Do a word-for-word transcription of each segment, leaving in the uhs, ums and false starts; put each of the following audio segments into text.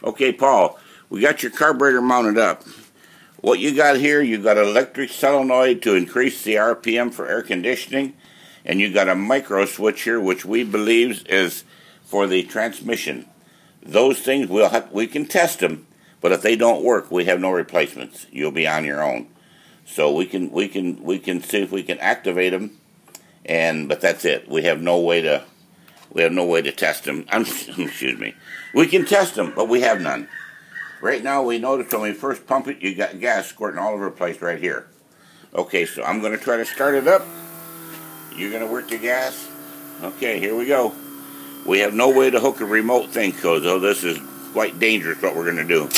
Okay, Paul, we got your carburetor mounted up. What you got here, you got an electric solenoid to increase the R P M for air conditioning, and you got a micro switch here, which we believe is for the transmission. Those things, we'll have, we can test them, but if they don't work, we have no replacements. You'll be on your own. So we can we can we can see if we can activate them, and but that's it. We have no way to we have no way to test them. I'm, excuse me. We can test them, but we have none. Right now, we notice when we first pump it, you got gas squirting all over the place right here. Okay, so I'm going to try to start it up. You're going to work the gas. Okay, here we go. We have no way to hook a remote thing, because oh, this is quite dangerous what we're going to do.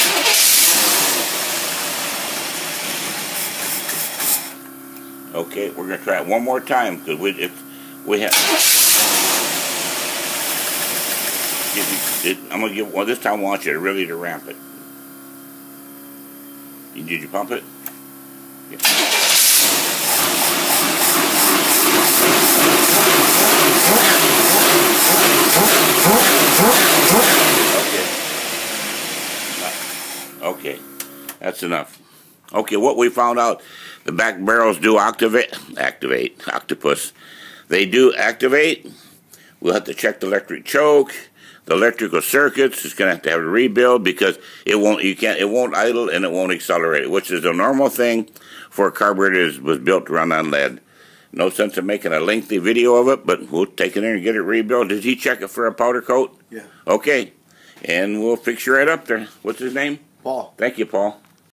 Okay, we're going to try it one more time, because we, if we have... I'm going to give, well, this time I want you to really to ramp it. Did you pump it? Yeah. Okay. Okay, that's enough. Okay, what we found out, the back barrels do activate, activate, octopus. They do activate. We'll have to check the electric choke. The electrical circuits is going to have to have a rebuild because it won't. You can't. It won't idle and it won't accelerate, which is a normal thing for a carburetor that was built to run on lead. No sense in making a lengthy video of it, but we'll take it in and get it rebuilt. Did he check it for a powder coat? Yeah. Okay, and we'll fix you right up there. What's his name? Paul. Thank you, Paul.